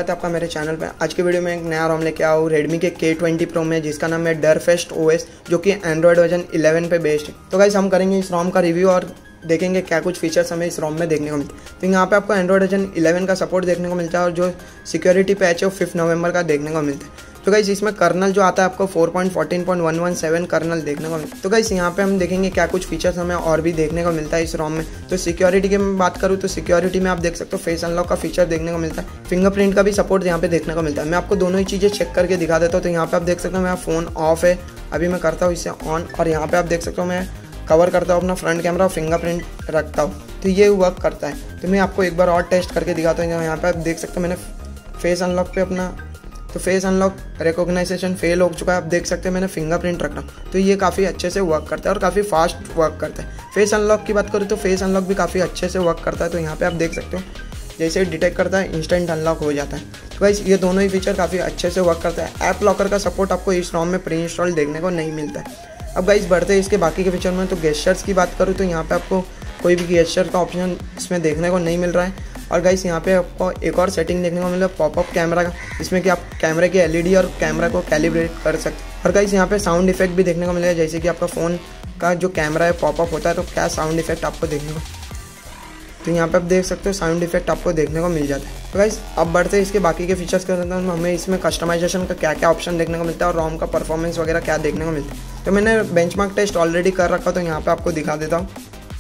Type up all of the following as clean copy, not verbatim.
स्वागत है आपका मेरे चैनल पे। आज की वीडियो में एक नया रोम लेके आया हूँ Redmi के K20 Pro में, जिसका नाम है डरफेस्ट OS, जो कि एंड्रॉयड वर्जन 11 पे बेस्ड है। तो गाइस हम करेंगे इस रोम का रिव्यू और देखेंगे क्या कुछ फीचर्स हमें इस रोम में देखने को मिलते हैं। तो यहाँ पे आपको एंड्रॉयड वर्जन 11 का सपोर्ट देखने को मिलता है और जो सिक्योरिटी पैच है वो 5 नवंबर का देखने को मिलता है। तो गाइस इसमें कर्नल जो आता है आपको 4.14.117 कर्नल देखने को मिलता है। तो गाइस यहाँ पे हम देखेंगे क्या कुछ फीचर्स हमें और भी देखने को मिलता है इस रोम में। तो सिक्योरिटी की मैं बात करूँ तो सिक्योरिटी में आप देख सकते हो फेस अनलॉक का फीचर देखने को मिलता है, फिंगरप्रिंट का भी सपोर्ट यहाँ पे देखने को मिलता है। मैं आपको दोनों ही चीज़ें चेक करके दिखा देता हूँ। तो यहाँ पे आप देख सकते हो मेरा फ़ोन ऑफ है, अभी मैं करता हूँ इसे ऑन, और यहाँ पे आप देख सकते हो मैं कवर करता हूँ अपना फ्रंट कैमरा और फिंगरप्रिंट रखता हूँ, तो ये वर्क करता है। तो मैं आपको एक बार और टेस्ट करके दिखाता हूँ। यहाँ पे आप देख सकते हो मैंने फेस अनलॉक पे अपना, तो फेस अनलॉक रिकॉग्नाइजेशन फेल हो चुका है। आप देख सकते हैं मैंने फिंगरप्रिंट रखना, तो ये काफ़ी अच्छे से वर्क करता है और काफ़ी फास्ट वर्क करता है। फेस अनलॉक की बात करूँ तो फेस अनलॉक भी काफ़ी अच्छे से वर्क करता है। तो यहाँ पे आप देख सकते हो जैसे डिटेक्ट करता है इंस्टेंट अनलॉक हो जाता है। तो गाइस ये दोनों ही फीचर काफ़ी अच्छे से वर्क करता है। ऐप लॉकर का सपोर्ट आपको इस रोम में प्री इंस्टॉल देखने को नहीं मिलता है। अब गाइस बढ़ते हैं इसके बाकी के फीचर में। तो गेस्चर्स की बात करूँ तो यहाँ पे आपको कोई भी गेस्चर का ऑप्शन इसमें देखने को नहीं मिल रहा है। और गाइस यहाँ पे आपको एक और सेटिंग देखने को मिला पॉपअप कैमरा का, जिसमें कि आप कैमरे की LED और कैमरा को कैलिब्रेट कर सकते हैं। और गाइस यहाँ पे साउंड इफेक्ट भी देखने को मिलेगा, जैसे कि आपका फ़ोन का जो कैमरा है पॉपअप होता है तो क्या साउंड इफेक्ट आपको देखने को, तो यहाँ पे आप देख सकते हो साउंड इफेक्ट आपको देखने को मिल जाता है। तो गाइस अब बढ़ते हैं इसके बाकी के फीचर्स के अंदर। हमें इसमें कस्टमाइजेशन का क्या क्या ऑप्शन देखने को मिलता है और रोम का परफॉर्मेंस वगैरह क्या देखने को मिलता है। तो मैंने बेंचमार्क टेस्ट ऑलरेडी कर रखा, तो यहाँ पे आपको दिखा देता हूँ।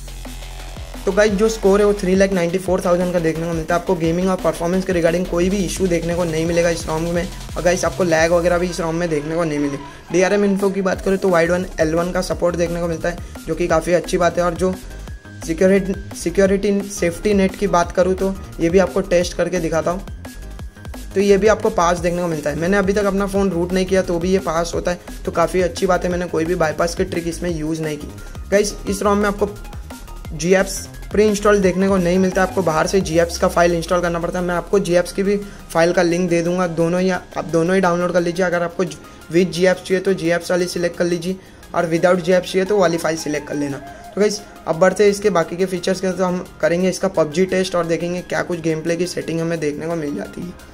तो गाइस जो स्कोर है वो 3,94,000 का देखने को मिलता है। आपको गेमिंग और परफॉर्मेंस के रिगार्डिंग कोई भी इशू देखने को नहीं मिलेगा इस रोम में। और गाइस आपको लैग वगैरह भी इस रोम में देखने को नहीं मिले। DRM इन्फो की बात करें तो वाइड वन L1 का सपोर्ट देखने को मिलता है, जो कि काफ़ी अच्छी बात है। और जो सिक्योरिटी सेफ्टी नेट की बात करूँ तो ये भी आपको टेस्ट करके दिखाता हूँ, तो ये भी आपको पास देखने को मिलता है। मैंने अभी तक अपना फ़ोन रूट नहीं किया तो भी ये पास होता है, तो काफ़ी अच्छी बात है। मैंने कोई भी बाईपास की ट्रिक इसमें यूज़ नहीं की। गाइस इस रोम में आपको GApps प्री इंस्टॉल देखने को नहीं मिलता, आपको बाहर से GApps का फाइल इंस्टॉल करना पड़ता है। मैं आपको GApps की भी फाइल का लिंक दे दूंगा, आप दोनों ही डाउनलोड कर लीजिए। अगर आपको विद GApps चाहिए तो GApps वाली सिलेक्ट कर लीजिए, और विदाउट GApps चाहिए तो वाली फाइल सिलेक्ट कर लेना। तो गाइस अब बढ़ते हैं इसके बाकी के फीचर्स के। तो हम करेंगे इसका PUBG टेस्ट और देखेंगे क्या कुछ गेम प्ले की सेटिंग हमें देखने को मिल जाती है।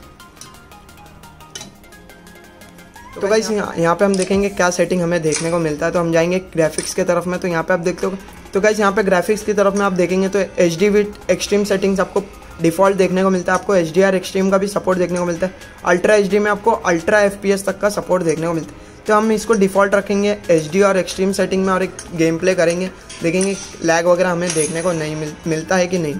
तो गाइस यहाँ पे हम देखेंगे क्या सेटिंग हमें देखने को मिलता है। तो हम जाएंगे ग्राफिक्स के तरफ में, तो यहाँ पे आप देखते हो। तो गाइस यहाँ पे ग्राफिक्स की तरफ में आप देखेंगे तो HD विथ एक्सट्रीम सेटिंग्स आपको डिफ़ॉल्ट देखने को मिलता है। आपको HDR एक्सट्रीम का भी सपोर्ट देखने को मिलता है। अल्ट्रा HD में आपको अल्ट्रा FPS तक का सपोर्ट देखने को मिलता है। तो हम इसको डिफ़ॉल्ट रखेंगे HD और एक्सट्रीम सेटिंग में और एक गेम प्ले करेंगे, देखेंगे लैग वगैरह हमें देखने को नहीं मिलता है कि नहीं।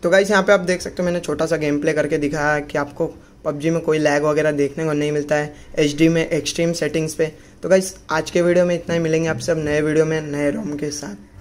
तो गाइस यहाँ पे आप देख सकते हो मैंने छोटा सा गेम प्ले करके दिखाया है कि आपको पबजी में कोई लैग वगैरह देखने को नहीं मिलता है HD में एक्सट्रीम सेटिंग्स पे। तो गाइस आज के वीडियो में इतना ही, मिलेंगे आपसे अब नए वीडियो में नए रोम के साथ।